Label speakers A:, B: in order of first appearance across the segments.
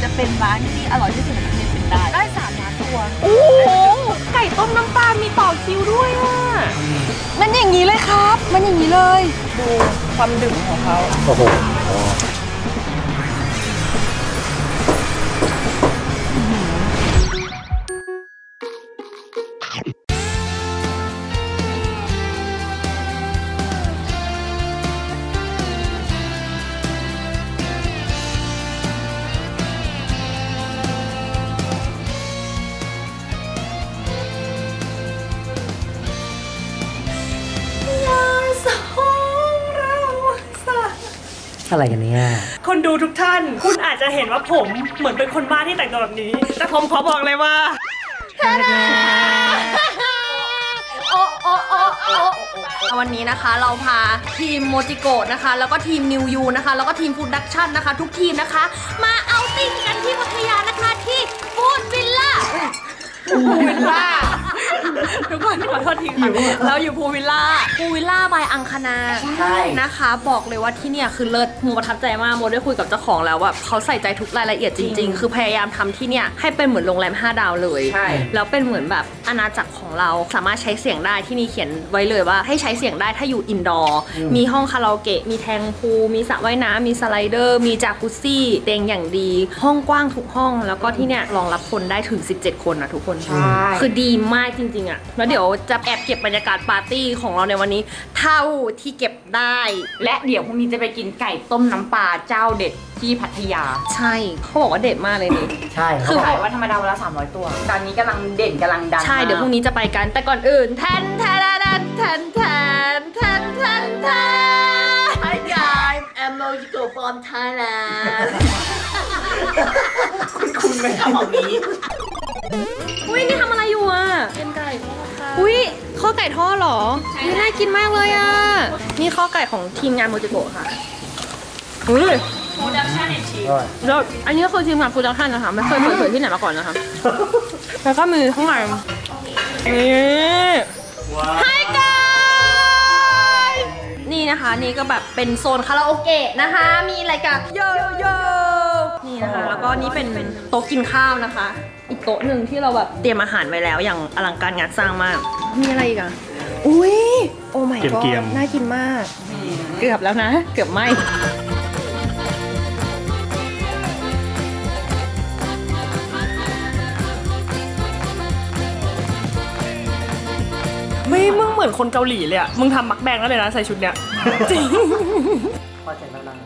A: จะเป็นร้านที่อร่อยที่สุดในประเทศเป็นได้3 ล้านตัว
B: โอ้โหไก่ต้มน้ำปลามีต่อคิวด้วยอ่ะ
A: มันอย่างนี้เลยครับมันอย่างนี้เลยดูความดึงของเขา
C: โอ้โหอะไรกันเนี่ย
B: คนดูทุกท่านคุณอาจจะเห็นว่าผมเหมือนเป็นคนบ้าที่แต่งตัวแบบนี้แต่ผมขอบอกเลยว่า
A: วันนี้นะคะเราพาทีมโมจิโกะนะคะแล้วก็ทีมนิวยูนะคะแล้วก็ทีมฟูดดักชั่นนะคะทุกทีมนะคะมาเอาติ้งกันที่พัทยานะคะที่ฟูดวิลล่าทุกคนขอโทษทีค่ะเราอยู่พูวิลล่าบายอังคณานะคะบอกเลยว่าที่เนี่ยคือเลิศโมประทับใจมากโมได้คุยกับเจ้าของแล้วว่าเขาใส่ใจทุกรายละเอียดจริงๆคือพยายามทำที่เนี่ยให้เป็นเหมือนโรงแรม5 ดาวเลยแล้วเป็นเหมือนแบบอาณาจักรของเราสามารถใช้เสียงได้ที่นี่เขียนไว้เลยว่าให้ใช้เสียงได้ถ้าอยู่อินดอร์มีห้องคาราโอเกะมีแทงพูลมีสระว่ายน้ำมีสไลเดอร์มีจากุซซี่เตียงอย่างดีห้องกว้างทุกห้องแล้วก็ที่เนี่ยรองรับคนได้ถึง17 คนนะทุกคนคือดีมากจริงๆอ่ะแล้วเดี๋ยวจะแอบเก็บบรรยากาศปาร์ตี้ของเราในวันนี้เท่าที่เก็บได้
B: และเดี๋ยวพรุ่งนี้จะไปกินไก่ต้มน้ำปลาเจ้าเด็ดที่พัทยา
A: ใช่เขาบอกว่าเด็ดมากเลยนี่
C: ใช่
B: คือขายว่าธรรมดาวันละ300 ตัวตอนนี้กำลังเด่นกำลังดัง
A: ใช่เดี๋ยวพรุ่งนี้จะไปกันแต่ก่อนอื่นแทน Hi guys I'm Mojiko from Thailand
B: คุณไม่ทำแบบนี้
A: อุ้ยนี่ทำอะไรอยู่อ่ะเป็นไก่ทอดค่ะอุ้ยข้อไก่ทอดหรอนี่น่ากินมากเลยอ่ะนี่ข้อไก่ของทีมงานโมจิโกะค่ะอุ้ยฟูดดักชั่นเอ็นชีแล้วอันนี้ก็คือทีมงานฟูดดักชั่นนะคะไม่เคยเปิดเผยที่ไหนมาก่อนนะคะแล้วก็มีข้างในนี่Hi guys นี่นะคะนี่ก็แบบเป็นโซนคาราโอเกะนะคะมีอะไรกันโยนี่นะคะแล้วก็นี่เป็นโต๊ะกินข้าวนะคะอีกโต๊ะหนึ่งที่เราแบบเตรียมอาหารไว้แล้วอย่างอลังการงานสร้างมากมีอะไรอีกอ่ะอุ้ยโอ้ my god น่ากินมากเกือบแล้วนะเกือบไม่
B: มึงเหมือนคนเกาหลีเลยอ่ะมึงทำมักแบงแล้วเลยนะใส่ชุดเนี้ยจริง
C: พอใจมาก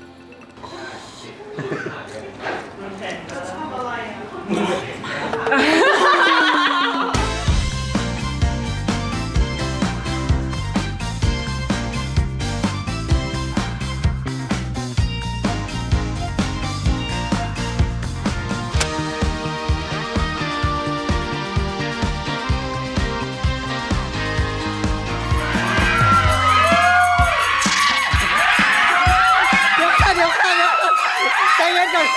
C: ใจเย็นก่อน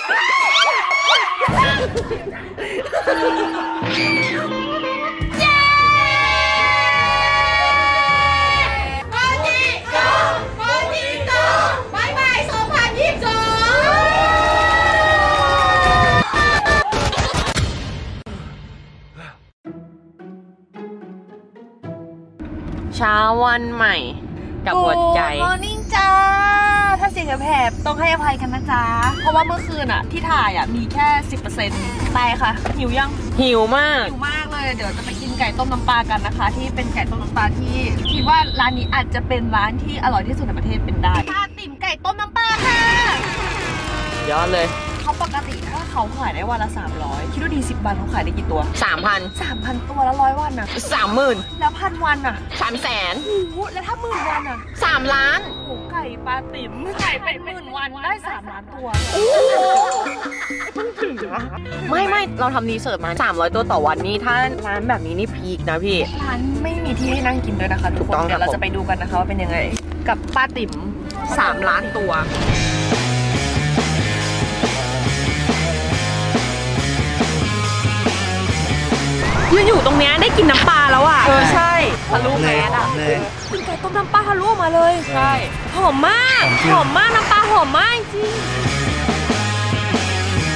B: เช้าวันใหม่กับหัวใจ
A: มอร์นิ่งจ้าถ้าเสียงแผบต้องให้อภัยกันนะจ๊ะเพราะว่าเมื่อคืนอะที่ถ่ายอะมีแค่ 10%ไปค่ะหิวยัง
B: หิวมาก
A: เลยเดี๋ยวจะไปกินไก่ต้มน้ำปลากันนะคะที่เป็นไก่ต้มน้ำปลาที่คิดว่าร้านนี้อาจจะเป็นร้านที่อร่อยที่สุดในประเทศเป็นได้ปลาติ๋มไก่ต้มน้ำปลาค่ะ
B: ยอดเลย
A: เขาปกติถ้าเขาขายได้วันละ300คิดดูดี10 วันเขาขายได้กี่ตัว3,000ตัวแล้ว100 วันอะ
B: 30,000
A: แล้ว1,000 วันอะ
B: 300,000
A: โอ้โหแล้วถ้า10,000 วันอะ
B: 3 ล้าน
A: โอ้ไก่ปลาติ๋มไก่เป็น10,000 วันได้3 ล้านตัว
B: ไม่เราทำรีเสิร์ชมา300 ตัวต่อวันนี่ถ้าร้านแบบนี้นี่พีคนะพี่
A: ร้านไม่มีที่ให้นั่งกินด้วยนะคะทุกคนเดี๋ยวเราจะไปดูกันนะคะว่าเป็นยังไงกับปลาติ๋ม
B: 3 ล้านตัวยืนอยู่ตรงนี้ได้กินน้ำปลาแล้วอ่ะ
A: ใช่
B: ทะลุแมสอ่ะ
A: กินไก่ต้มน้ำปลาทะลุมาเลย
B: ใช่
A: หอมมากน้ำปลาหอมมากจริง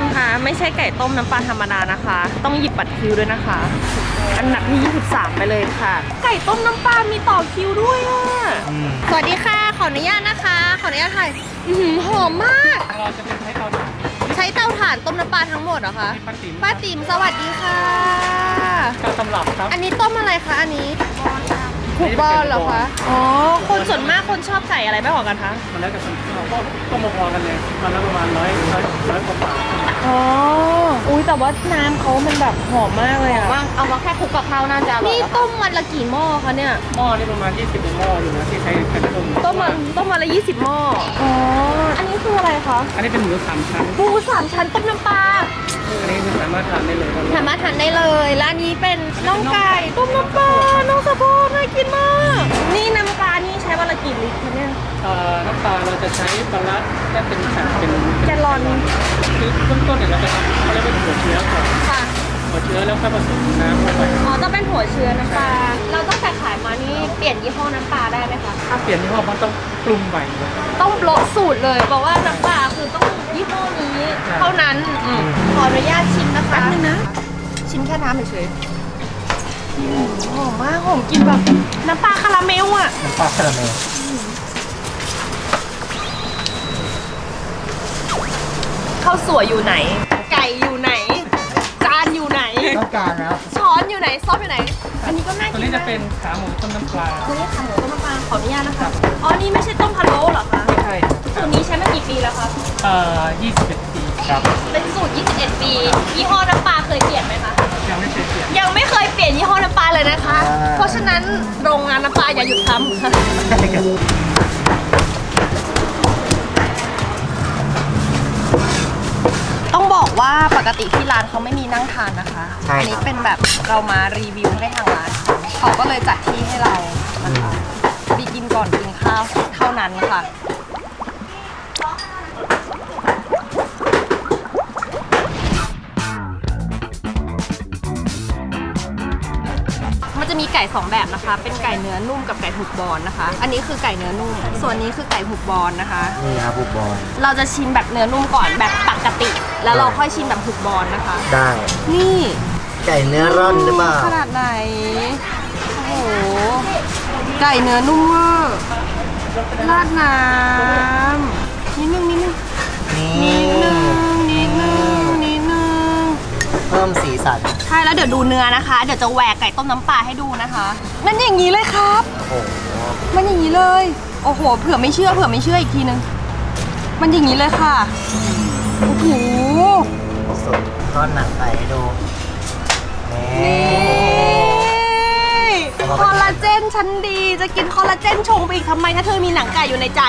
A: คนคะไม่ใช่ไก่ต้มน้ำปลาธรรมดานะคะ ต้องหยิบบัตรคิวด้วยนะคะ อันดับที่23ไปเลยค่ะ ไก่ต้มน้ำปลามีต่อคิวด้วยอ่ะสวัสดีค่ะขออนุญาตนะคะขออนุญาตถ่ายหอมมาก
B: เราจะเป็นใช้เตาถ่าน
A: ใช้เตาถ่านต้มน้ำปลาทั้งหมดเหรอคะป้าติ๋มสวัสดีค่ะ
B: การตำรับครับ
A: อันนี้ต้มอะไรคะอันนี้ถูกบอลเหรอคะอ๋อคนส่วนมากคนชอบไก่อะไรมากกว่ากันคะ
B: มันแล้วแต่คนชอบก็ต้มพอๆกันเลยมันละประมาณร้อยกว่าบาท
A: อ๋ออุ้ยแต่ว่าน้ำเขามันแบบหอมมากเลยอะเอามาแค่คลุกกับข้าวน่าจะนี่ต้มวันละกี่หม้อคะเนี่ย
B: หม้อนี่ประมาณ20หม้ออยู่นะที่ใช้ต้ม
A: ต้มวันละ20หม้ออ๋ออันนี้คืออะไรคะ
B: อันนี้เป็นหมู3 ชั้น
A: หมู3 ชั้นต้มน้ำปลา
B: อันนี้สามารถทานได้เลย
A: สามารถทานได้เลยและอันนี้เป็นน่องไก่ต้มน้ำปลาน่องสะโพกน่ากินมากนี่น้ำปลานี่ใช้วันละกี่ลิตรคะเนี่ย
B: น้ำปลาเราจะใช้ปลาร้าแค่เป็น
A: แกลลอน
B: คือเบื้องต้นเนี่ยเราจะทำเขาเรียกว่าหัวเชื้อก่อน
A: ค่ะ
B: หัวเชื้อแล้วค่อยผสมน้ำลงไป
A: อ๋อต้องเป็นหัวเชื้อน้ำปลาเราต้องแต่ขายมานี่เปลี่ยนยี่ห้อน้ำปลาได้ไหมคะ
B: ถ้าเปลี่ยนยี่ห้อมันต้องปรุงใหม่
A: ต้องลดสูตรเลยบอกว่าน้ำปลาคือต้องยี่ห้อนี้เท่านั้นขออนุญาตชิมนะคะแป๊บนึงนะชิมแค่น้ำเฉยๆหอมมากหอมกินแบบน้ำปลาคาราเมลอ่ะ
C: น้ำปลาคาราเมล
A: ข้าวสวยอยู่ไหน ไก่อยู่ไหนจานอยู่ไหน
C: ต้องการนะครับ
A: ช้อนอยู่ไหนซอสอยู่ไหน อันนี้ก็น่า
B: ตัว
A: กิน
B: นี้จะ
A: มาก
B: เป็นขาหมูต้มน้ำปลา
A: ตัวนี้ขาหมูต้มน้ำปลาขออนุญาตนะคะอ๋อนี่ไม่ใช่ต้มพะโล้เหรอคะ
B: ใช่
A: สูตรนี้ใช้มากี่ปีแล้วคะ
B: 21 ปีครับ
A: เป็นสูตร 21 ปี ยี่ห้อน้ำปลาเคยเปลี่ยนไหมคะ
B: ยังไม่เคยเปลี่ยน
A: ยังไม่เคยเปลี่ยนยี่ห้อน้ำปลาเลยนะคะ เพราะฉะนั้นโรงงานน้ำปลาอย่าหยุดทำค่ะ ต้องบอกว่าปกติที่ร้านเขาไม่มีนั่งทานนะคะ อันี้เป็นแบบเรามารีวิวให้ทางร้านเขาก็เลยจัดที่ให้เรานะคะดีกินก่อนกินข้าวเท่านั้นค่ะ มันจะมีไก่2แบบนะคะ เป็นไก่เนื้อนุ่มกับไก่หุบบอลนะคะ อันนี้คือไก่เนื้อนุ่ม ส่วนนี้คือไก่หุบบอลนะคะ
C: นี่ครับบุกบอล
A: เราจะชิมแบบเนื้อนุ่มก่อนแบบปกติ แล้วเราค่อยชิมแบบหุบบอลนะคะ
C: ได้
A: นี่
C: ไก่เนื้อร่อนหรือเปล่า
A: ขนาดไหน โอ้โห ไก่เนื้อนุ่มเวอร์ราดน้ำนิดนึง
C: นี่
A: นิดนึง
C: เพิ่มสีสัน
A: ใช่แล้วเดี๋ยวดูเนื้อนะคะ เดี๋ยวจะแหวกไก่ต้มน้ำปลาให้ดูนะคะมันอย่างนี้เลยครับ
C: โอ้โห
A: มันอย่างนี้เลย โอ้โห เผื่อไม่เชื่ออีกทีนึง มันอย่างนี้เลยค่ะ โอ้โห
C: สุดทอดหนังไก่ให้ดูนี่
A: นี่คอลลาเจนชั้นดี จะกินคอลลาเจนชงไปอีกทำไมถ้าเธอมีหนังไก่อยู่ในใจ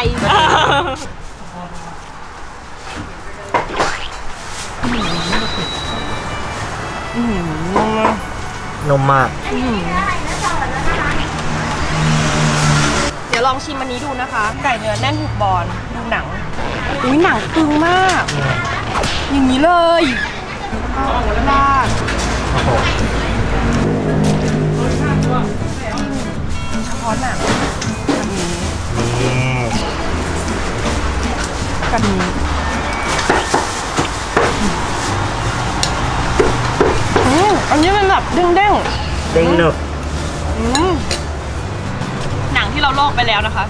C: นมมาก
A: เดี๋ยวลองชิมอันนี้ดูนะคะ ไก่เนื้อแน่นหุบบอลดูหนังอุ้ยหนังตึงมาก อย่างนี้เลยราด
C: โอ้โห
A: เฉพาะหนังแบบนี้
C: นี่
A: แบบนี้อันนี้มันแบบเด้ง
C: เด้งหนึบ
A: หนังที่เราลอกไปแล้วนะคะ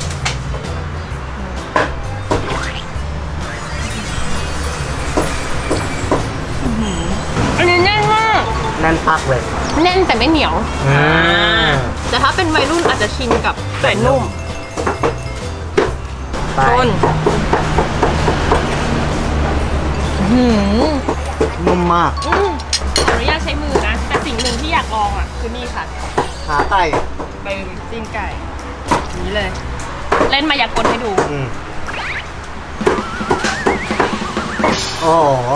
A: อันนี้แน่นมาก
C: แน่นปักเลย
A: แน่นแต่ไม่เหนียวแต่ถ้าเป็นวัยรุ่นอาจจะชินกับไก่นุ่ม
C: ไป
A: ต้น
C: นุ่มมาก
A: ขออนุญาตใช้มือนะ แต่สิ่งหนึ่งที่อยากลองอ่ะคือนี่ค่ะ
C: ขาไก่
A: เป็นตีนไก่นี้เลย เล่นมายากลให้ดู
C: โอ้โห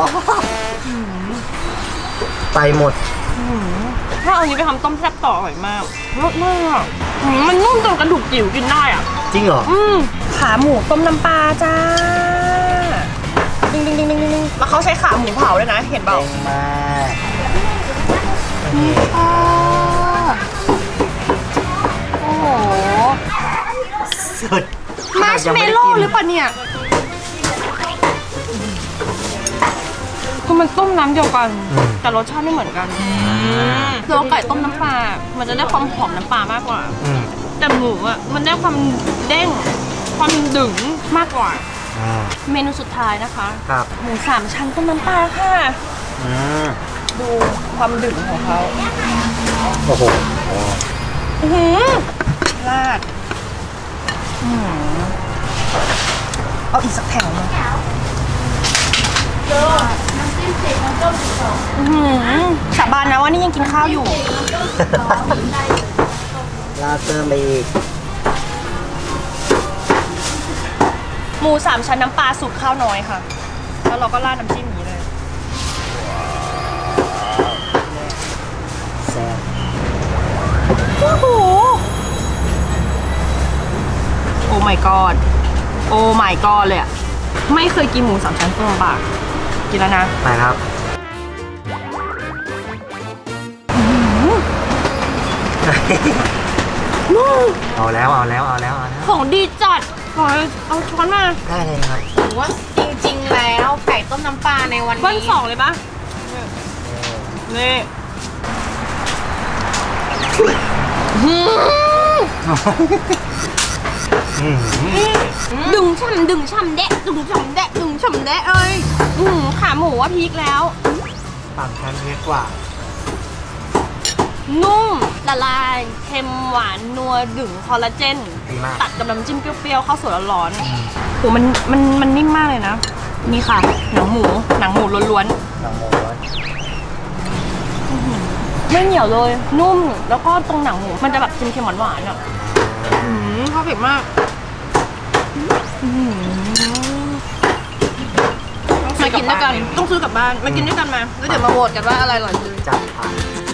C: ไปหมด
A: ถ้าเอาอันนี้ไปทำต้มแซ่บต่ออร่อยมากรสมากมันนุ่มจนกระดูกจิ๋วกินได้อ่ะ
C: จริงเหรอ
A: ขาหมูต้มน้ำปลาจ้าดึงแล้วเขาใช้ขาหมูเผาด้วยนะ เห็นเปล่า
C: เด้งมาก
A: นี่ค่ะโอ้โห
C: สุด
A: มาร์ชเมลโล่หรือเปล่าเนี่ยคือมันต้มน้ำเดียวกันแต่รสชาติไม่เหมือนกันตัวไก่ต้มน้ำปลามันจะได้ความหอมน้ำปลามากกว่าแต่หมูอ่ะมันได้ความเด้งความดึงมากกว่าเมนูสุดท้ายนะคะหมู3 ชั้นต้มน้ำปลาค่ะดูความดึงของเขา
C: โอ้โห
A: ราดเอาอีกสักแถวนึงสาบานนะว่านี่ยังกินข้าวอยู่
C: ราดเติมไปอีก
A: หมู3 ชั้นน้ำปลาสูตรข้าวน้อยค่ะแล้วเราก็ราดน้ำจิ้มนี้เลย
C: แซ่บ
A: โอ้โหโอ้ my god โอ้ my god เลยอะไม่เคยกินหมู3 ชั้นต้มน้ำปลากินแล้วนะ
C: ไปครับเอาแล้ว
A: ของดีจัดขอเอาช้อนมา
C: ได้เลยครับ
D: ถือว่าจริงๆแล้วไก่ต้มน้ำปลาในวันนี้
A: วัน2เลยปะนี่ดึงช่ำแดะเอ้ยขาหมูว่าพีคแล้ว
C: ปั่นแคนเทสกว่า
A: นุ่มละลายเค็มหวานนัวดึงคอลลาเจนตัดกับน้ำจิ้มเปรี้ยวๆข้าวสวยร้อนๆโหมันนิ่มมากเลยนะนี่ค่ะหนังหมูล้วนไม่เหนียวเลยนุ่มแล้วก็ตรงหนังหมูมันจะแบบเค็มๆหวานๆอ่ะชอบเผ็ดมากมากินด้วยกันต้องซื้อกลับบ้านมากินด้วยกันมาแล้วเดี๋ยวมาโหวตกันว่าอะไรอร่อยสุด
C: จัดไป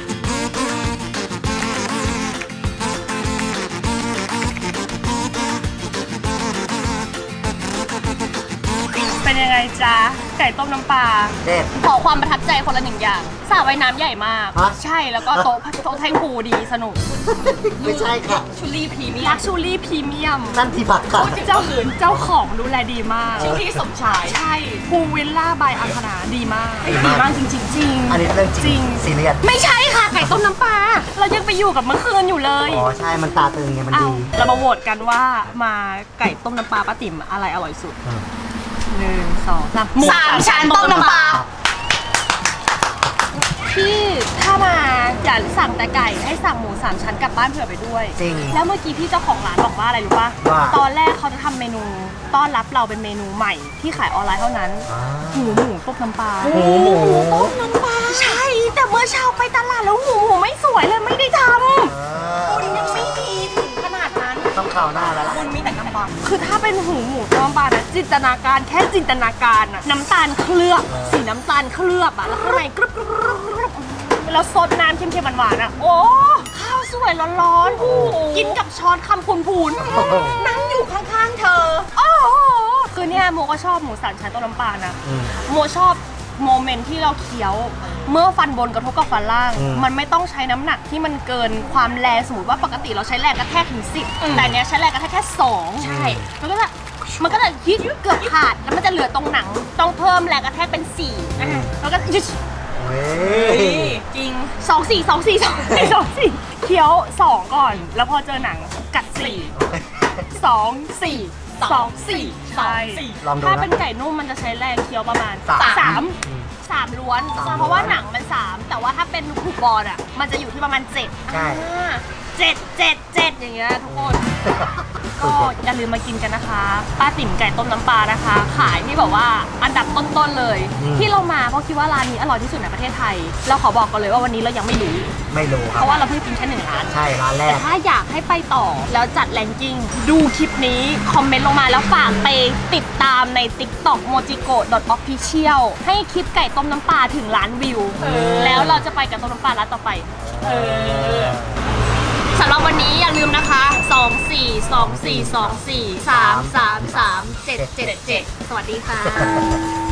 A: เป็นยังไงจ๊ะไก่ต้มน้ำปลาขอความประทับใจคนละ1 อย่างสระว่ายน้ำใหญ่มากใช่แล้วก็โต๊ะแท่งพูดีสนุก
C: ไม่ใช่ค่ะ
A: ชูรี่พรีเมียม
C: นั่นที่พักค่ะ
A: เจ้าของดูแลดีมากชื่อที่สมชายใช่พูวิลล่าบายอังคณาดีมากจริง
C: อันนี้เรื่องจริงซีเรียส
A: ไม่ใช่ค่ะไก่ต้มน้ำปลาเรายังไปอยู่กับเมื่อคืนอยู่เลย
C: อ๋อใช่มันตาตึงไงมันดี
A: เรามาโหวตกันว่ามาไก่ต้มน้ำปลาป้าติ๋มอะไรอร่อยสุด1 2 3
D: 3 ชั้นต้มน้ำปลา
A: พี่ถ้ามาอย่าสั่งแต่ไก่ให้สั่งหมู3 ชั้นกลับบ้านเผื่อไปด้วย
C: จริง
A: แล้วเมื่อกี้พี่เจ้าของร้านบอกว่าอะไรรู้ป่ะตอนแรกเขาจะทำเมนูต้อนรับเราเป็นเมนูใหม่ที่ขายออนไลน์เท่านั้นหมูต้มน้ำปลาต้มน้ำปลาใช่แต่เมื่อเช้าไปตลาดแล้วหมูไม่สวยเลยไม่ได้ทำ
D: คุณยังไม่ดีขนาดนั้น
C: ต้องข่าวหน้าแล้วล่ะ
D: คุณมีแต่กำบัง
A: คือถ้าเป็นหมูต้มปลานะจินตนาการแค่จินตนาการอะน้ำตาลเคลือบสีน้ำตาลเคลือบอะแล้วข้างในกรึบแล้วซดน้ำเค็มๆหวานๆอะโอ้ข้าวสวยร้อนๆกินกับช้อนคำพูนๆนั่งอยู่ข้างๆเธอโอ้คือเนี่ยโมก็ชอบหมู3 ชั้นต้มน้ำปลานะโมชอบโมเมนต์ที่เราเคี้ยวเมื่อฟันบนกระทบกับฟันล่างมันไม่ต้องใช้น้ำหนักที่มันเกินความแรงสมมติว่าปกติเราใช้แรงกระแทกถึง10แต่เนี้ยใช้แรงกระแทกแค่2ใช่มันก็จะยืดเกือบขาดแล้วมันจะเหลือตรงหนังต้องเพิ่มแรงกระแทกเป็น4แล้วก็ยืดจริง2 4เคี้ยว2ก่อนแล้วพอเจอหนังกัด4 2 4ใช่ถ้าเป็นไก่นุ่มมันจะใช้แรงเคี้ยวประมาณ3ล้วนเพราะว่าหนังมัน3แต่ว่าถ้าเป็นผูกบอลอ่ะมันจะอยู่ที่ประมาณ7ใช่7อย่างเงี้ยทุกคนก็อย่าลืมมากินกันนะคะป้าติ๋มไก่ต้มน้ำปลานะคะขายที่แบบว่าอันดับต้นๆเลยที่เรามาเพราะคิดว่าร้านนี้อร่อยที่สุดในประเทศไทยเราขอบอกกันเลยว่าวันนี้เรายังไม่รู้
C: ครับ
A: เพราะว่าเราเพิ่งกินแค่1 ร้าน
C: ใช่ร้านแรก
A: แต่ถ้าอยากให้ไปต่อแล้วจัดแรงกิ้งดูคลิปนี้คอมเมนต์ลงมาแล้วฝากไปติดตามใน TikTok mojiko.official ให้คลิปไก่ต้มน้ำปลาถึงล้านวิวแล้วเราจะไปกับต้มน้ำปลาร้านต่อไปสำหรับวันนี้อย่าลืมนะคะ242424 333 777สวัสดีค่ะ